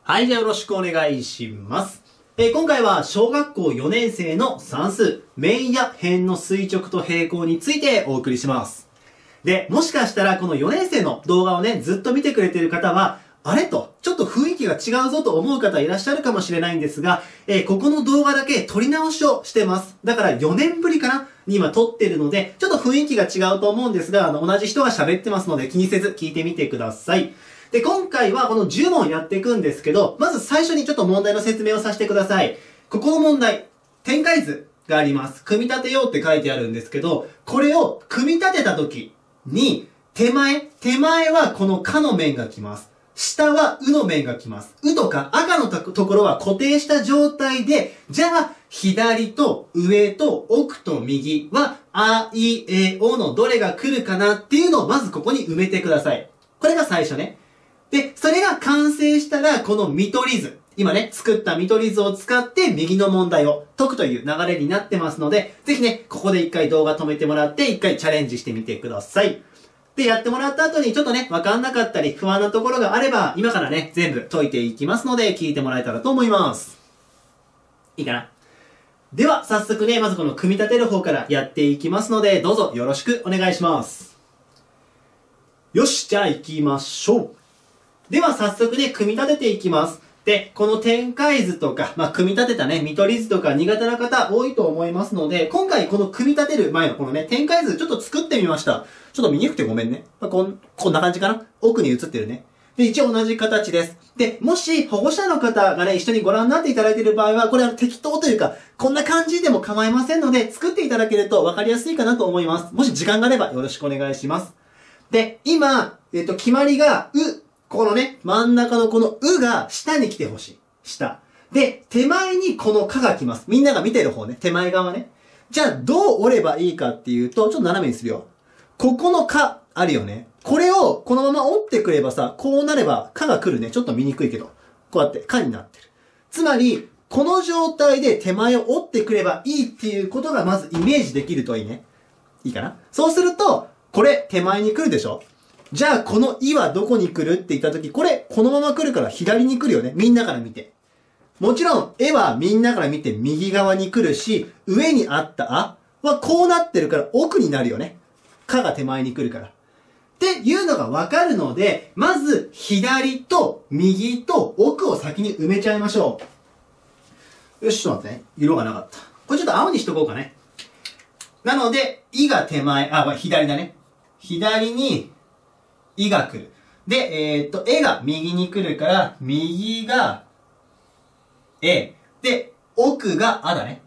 はい、じゃあよろしくお願いします。今回は小学校4年生の算数、面や辺の垂直と平行についてお送りします。で、もしかしたらこの4年生の動画をね、ずっと見てくれている方は、あれと、ちょっと雰囲気が違うぞと思う方いらっしゃるかもしれないんですが、ここの動画だけ撮り直しをしてます。だから4年ぶりかなに今撮ってるので、ちょっと雰囲気が違うと思うんですが、同じ人が喋ってますので気にせず聞いてみてください。で、今回はこの10問やっていくんですけど、まず最初にちょっと問題の説明をさせてください。ここの問題、展開図があります。組み立てようって書いてあるんですけど、これを組み立てた時に、手前はこのかの面が来ます。下はうの面が来ます。うとか赤のところは固定した状態で、じゃあ、左と上と奥と右は、あ、い、え、おのどれが来るかなっていうのをまずここに埋めてください。これが最初ね。で、それが完成したら、この見取り図。今ね、作った見取り図を使って右の問題を解くという流れになってますので、ぜひね、ここで一回動画止めてもらって、一回チャレンジしてみてください。で、やってもらった後にちょっとね、わかんなかったり不安なところがあれば、今からね、全部解いていきますので、聞いてもらえたらと思います。いいかな？では、早速ね、まずこの組み立てる方からやっていきますので、どうぞよろしくお願いします。よし、じゃあ行きましょう。では早速ね、組み立てていきます。で、この展開図とか、組み立てたね、見取り図とか苦手な方多いと思いますので、今回この組み立てる前のこのね、展開図ちょっと作ってみました。ちょっと見にくくてごめんね。こんな感じかな？奥に映ってるね。で、一応同じ形です。で、もし保護者の方がね、一緒にご覧になっていただいている場合は、これは適当というか、こんな感じでも構いませんので、作っていただけると分かりやすいかなと思います。もし時間があればよろしくお願いします。で、今、決まりが、ここのね、真ん中のこのうが下に来てほしい。下。で、手前にこのかが来ます。みんなが見てる方ね。手前側ね。じゃあ、どう折ればいいかっていうと、ちょっと斜めにするよ。ここのか、あるよね。これをこのまま折ってくればさ、こうなればかが来るね。ちょっと見にくいけど。こうやってかになってる。つまり、この状態で手前を折ってくればいいっていうことがまずイメージできるといいね。いいかな？そうすると、これ手前に来るでしょ？じゃあ、このいはどこに来るって言ったとき、これ、このまま来るから左に来るよね。みんなから見て。もちろん、えはみんなから見て右側に来るし、上にあったあはこうなってるから奥になるよね。かが手前に来るから。っていうのがわかるので、まず、左と右と奥を先に埋めちゃいましょう。よし、ちょっと待ってね。色がなかった。これちょっと青にしとこうかね。なので、いが手前、左だね。左に、いが来る。で、えが右に来るから、右が、え。で、奥があだね。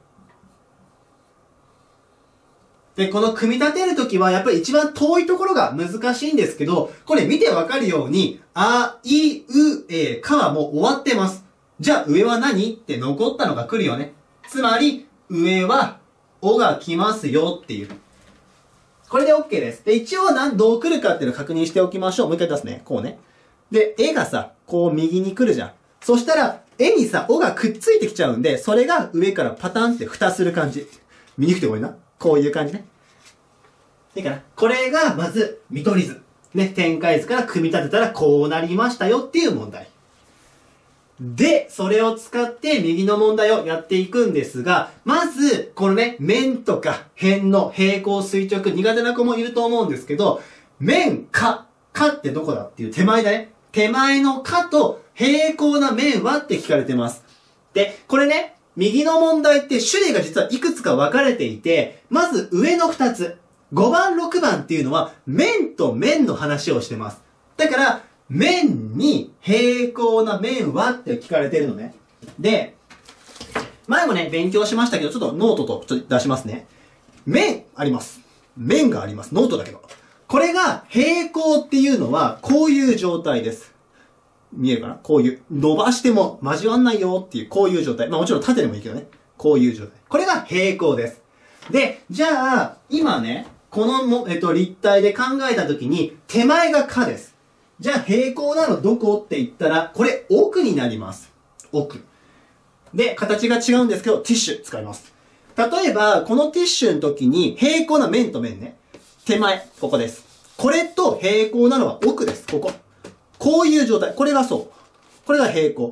で、この組み立てるときは、やっぱり一番遠いところが難しいんですけど、これ見てわかるように、あ、い、う、え、かはもう終わってます。じゃあ上は何って残ったのが来るよね。つまり、上は、おが来ますよっていう。これで OK です。で、一応どう来るかっていうのを確認しておきましょう。もう一回出すね。こうね。で、えがさ、こう右に来るじゃん。そしたら、えにさ、おがくっついてきちゃうんで、それが上からパタンって蓋する感じ。見にくくてごめんな。こういう感じね。いいかな。これが、まず、見取り図。ね、展開図から組み立てたらこうなりましたよっていう問題。で、それを使って右の問題をやっていくんですが、まず、このね、面とか辺の平行垂直苦手な子もいると思うんですけど、面かってどこだっていう手前だね。手前のかと平行な面はって聞かれてます。で、これね、右の問題って種類が実はいくつか分かれていて、まず上の2つ。5番、6番っていうのは面と面の話をしてます。だから、面に平行な面はって聞かれてるのね。で、前もね、勉強しましたけど、ちょっとノートとちょっと出しますね。面あります。面があります。ノートだけど。これが平行っていうのは、こういう状態です。見えるかな？こういう。伸ばしても交わんないよっていう、こういう状態。もちろん縦でもいいけどね。こういう状態。これが平行です。で、じゃあ、今ね、この立体で考えたときに、手前がかです。じゃあ平行なのどこって言ったら、これ奥になります。奥。で、形が違うんですけど、ティッシュ使います。例えば、このティッシュの時に平行な面と面ね。手前、ここです。これと平行なのは奥です。ここ。こういう状態。これがそう。これが平行。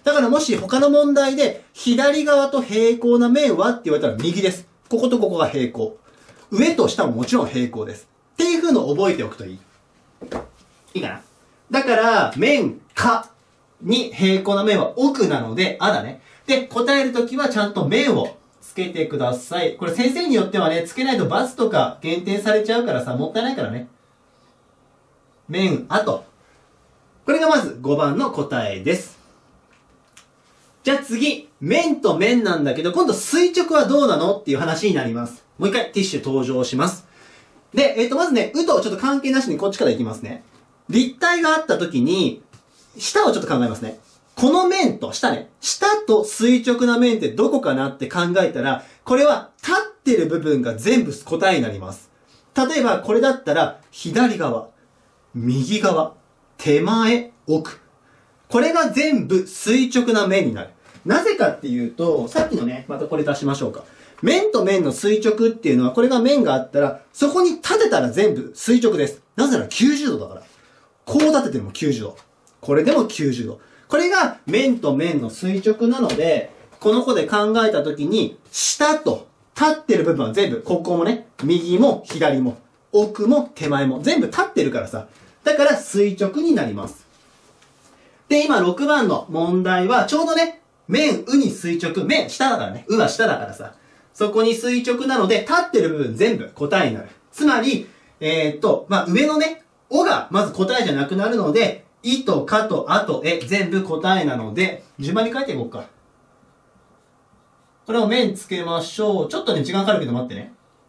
だからもし他の問題で、左側と平行な面はって言われたら右です。こことここが平行。上と下ももちろん平行です。っていう風のを覚えておくといい。いいかな？だから、面、かに平行な面は奥なので、あだね。で、答えるときはちゃんと面をつけてください。これ先生によってはね、つけないと×とか減点されちゃうからさ、もったいないからね。面、あと。これがまず5番の答えです。じゃあ次、面と面なんだけど、今度垂直はどうなのっていう話になります。もう一回ティッシュ登場します。で、まずね、とちょっと関係なしにこっちからいきますね。立体があった時に、下をちょっと考えますね。この面と下ね。下と垂直な面ってどこかなって考えたら、これは立ってる部分が全部答えになります。例えばこれだったら、左側、右側、手前、奥。これが全部垂直な面になる。なぜかっていうと、さっきのね、またこれ出しましょうか。面と面の垂直っていうのは、これが面があったら、そこに立てたら全部垂直です。なぜなら90度だから。こう立てても90度。これでも90度。これが面と面の垂直なので、この子で考えたときに、下と立ってる部分は全部、ここもね、右も左も、奥も手前も、全部立ってるからさ。だから垂直になります。で、今6番の問題は、ちょうどね、面、に垂直、面、下だからね、は下だからさ。そこに垂直なので、立ってる部分全部答えになる。つまり、上のね、がまず答えじゃなくなるので、いとかとあとえ全部答えなので、順番に書いていこうか。これを面つけましょう。ちょっとね、時間かかるけど待ってね。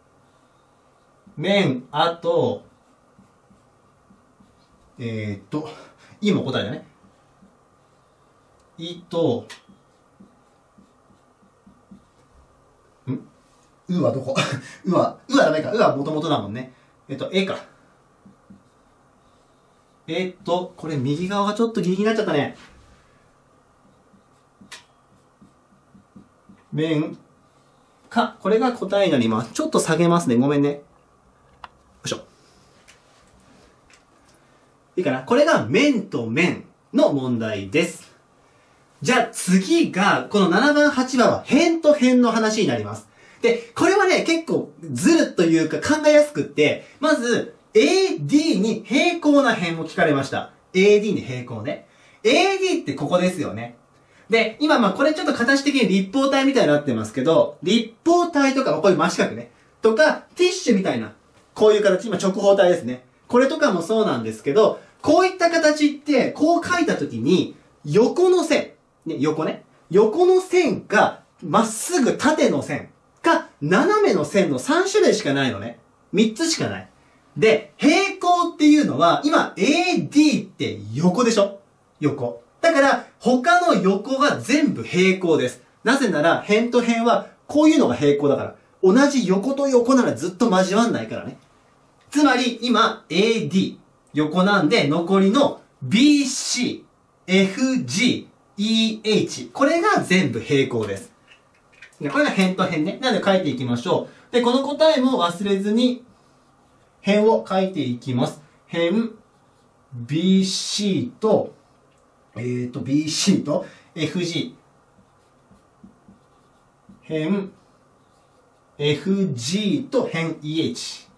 面、あと、いも答えだね。いと、うはどこうはダメか。うはもともとだもんね。えか。これ右側がちょっとギリギリになっちゃったね。面、か。これが答えになります。ちょっと下げますね。ごめんね。よいしょ。いいかな？これが面と面の問題です。じゃあ次が、この7番8番は辺と辺の話になります。で、これはね、結構ずるというか考えやすくって、まず、AD に平行な辺を聞かれました。AD に平行ね。AD ってここですよね。で、今これちょっと形的に立方体みたいになってますけど、立方体とか、こういう真四角ね。とか、ティッシュみたいな、こういう形、今直方体ですね。これとかもそうなんですけど、こういった形って、こう書いたときに、横の線、ね、横ね。横の線か、まっすぐ縦の線か、斜めの線の3種類しかないのね。3つしかない。で、平行っていうのは、今 AD って横でしょ？横。だから、他の横が全部平行です。なぜなら、辺と辺は、こういうのが平行だから。同じ横と横ならずっと交わんないからね。つまり、今、AD、横なんで、残りの BC、FG、EH。これが全部平行です。これが辺と辺ね。なので書いていきましょう。で、この答えも忘れずに、辺を書いていきます。辺、BC と、BC と FG。辺、FG と辺 EH。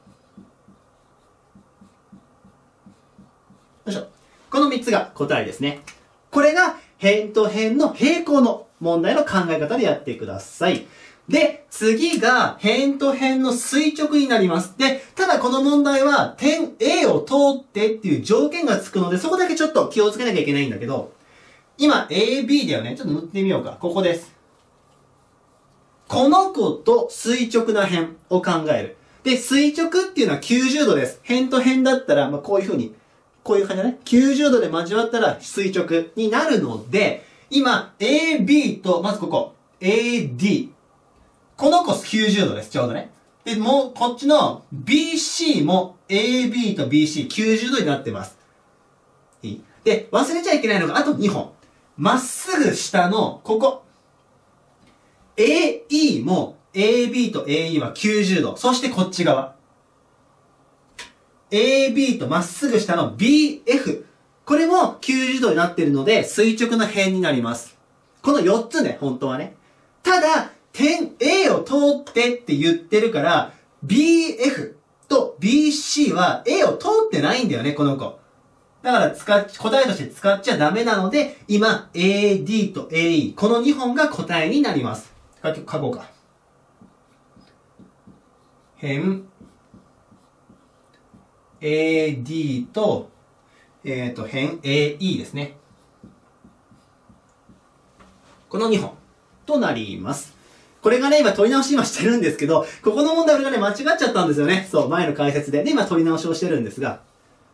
よいしょ。この3つが答えですね。これが辺と辺の平行の問題の考え方でやってください。で、次が辺と辺の垂直になります。で、ただこの問題は点 A を通ってっていう条件がつくので、そこだけちょっと気をつけなきゃいけないんだけど、今 AB だよね。ちょっと塗ってみようか。ここです。この子と垂直な辺を考える。で、垂直っていうのは90度です。辺と辺だったら、こういう風に、こういう感じだね。90度で交わったら垂直になるので、今 AB と、まずここ、AD。この子90度です、ちょうどね。で、もう、こっちの BC も AB とBC90 度になってます。いい？で、忘れちゃいけないのがあと2本。まっすぐ下の、ここ。AE も AB と AE は90度。そしてこっち側。AB とまっすぐ下の BF。 これも90度になってるので、垂直な辺になります。この4つね、本当はね。ただ、点 A を通ってって言ってるから、BF と BC は A を通ってないんだよね、この子。だから答えとして使っちゃダメなので、今、AD と AE、この2本が答えになります。書こうか。辺、AD と、辺 AE ですね。この2本となります。これがね、今取り直ししてるんですけど、ここの問題俺がね、間違っちゃったんですよね。そう、前の解説で。で、今取り直しをしてるんですが。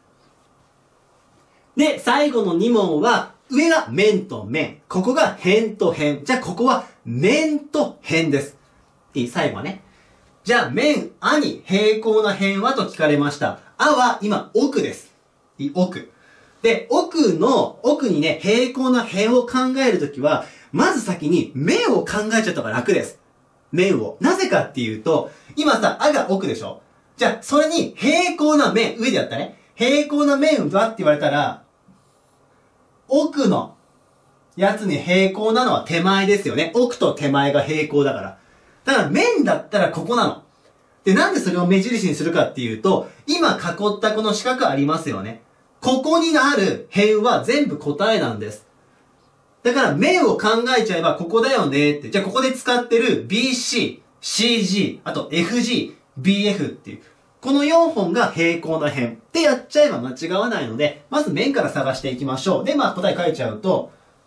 で、最後の2問は、上が面と面。ここが辺と辺。じゃあ、ここは面と辺です。いい？最後はね。じゃあ、面、あに平行な辺はと聞かれました。あは今、奥です。いい？奥。で、奥にね、平行な辺を考えるときは、まず先に面を考えちゃった方が楽です。面を。なぜかっていうと、今さ、あが奥でしょ？じゃあ、それに平行な面、上でやったね。平行な面はって言われたら、奥のやつに平行なのは手前ですよね。奥と手前が平行だから。だから面だったらここなの。で、なんでそれを目印にするかっていうと、今囲ったこの四角ありますよね。ここにある辺は全部答えなんです。だから面を考えちゃえばここだよねって。じゃあここで使ってる BC、CG、あと FG、BF っていう。この4本が平行な辺。でやっちゃえば間違わないので、まず面から探していきましょう。で、答え書いちゃうと、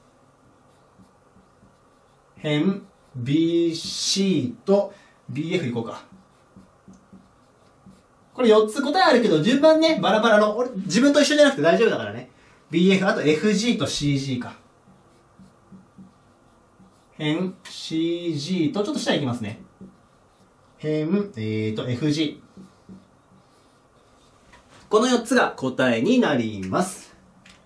辺、BC と BF いこうか。これ4つ答えあるけど、順番ね、バラバラの、自分と一緒じゃなくて大丈夫だからね。BF、あと FG と CG か。辺、CG と、ちょっと下行きますね。辺、FG。この4つが答えになります。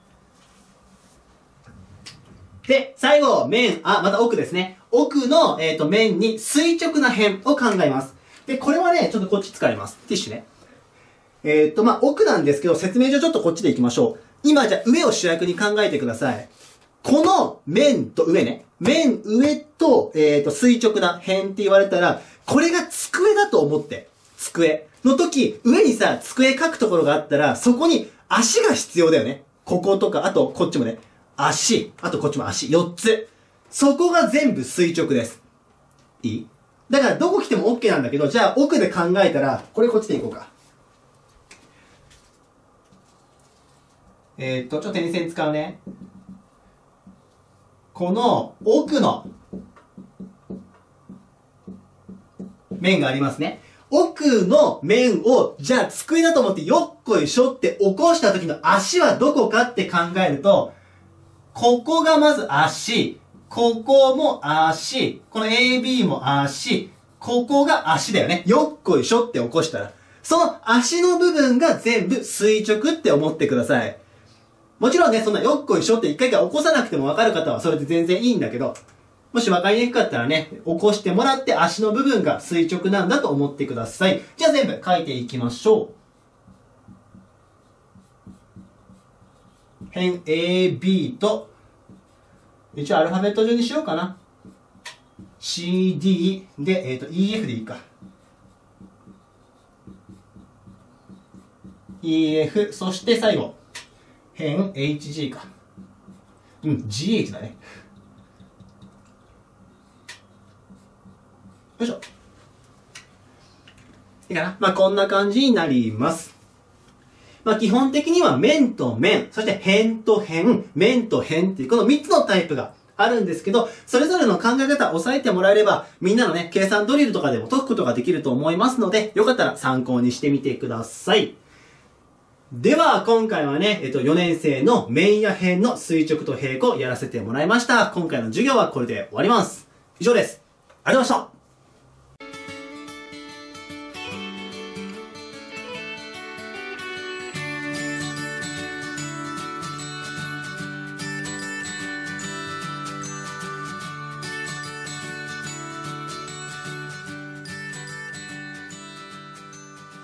で、最後、面、また奥ですね。奥の、面に垂直な辺を考えます。で、これはね、ちょっとこっち使います。ティッシュね。奥なんですけど、説明上ちょっとこっちで行きましょう。今、じゃあ上を主役に考えてください。この面と上ね。面上と、垂直な辺って言われたら、これが机だと思って。机の時、上にさ、机書くところがあったら、そこに足が必要だよね。こことか、あとこっちもね。足、あとこっちも足。4つ。そこが全部垂直です。いい？だからどこ来ても OK なんだけど、じゃあ奥で考えたら、これこっちでいこうか。ちょっと点線使うね。この奥の面がありますね。奥の面を、じゃあ机だと思ってよっこいしょって起こした時の足はどこかって考えると、ここがまず足、ここも足、この AB も足、ここが足だよね。よっこいしょって起こしたら。その足の部分が全部垂直って思ってください。もちろんね、そんなよっこいしょって一回起こさなくてもわかる方はそれで全然いいんだけど、もしわかりにくかったらね、起こしてもらって足の部分が垂直なんだと思ってください。じゃあ全部書いていきましょう。辺 AB と、一応アルファベット順にしようかな。CD で、EF でいいか。EF、そして最後。辺 HG か。GH だね。よいしょ。いいかな？こんな感じになります。基本的には面と面、そして辺と辺、面と辺っていうこの3つのタイプがあるんですけど、それぞれの考え方を押さえてもらえれば、みんなのね、計算ドリルとかでも解くことができると思いますので、よかったら参考にしてみてください。では、今回はね、4年生の面や辺の垂直と平行をやらせてもらいました。今回の授業はこれで終わります。以上です。ありがとうございました。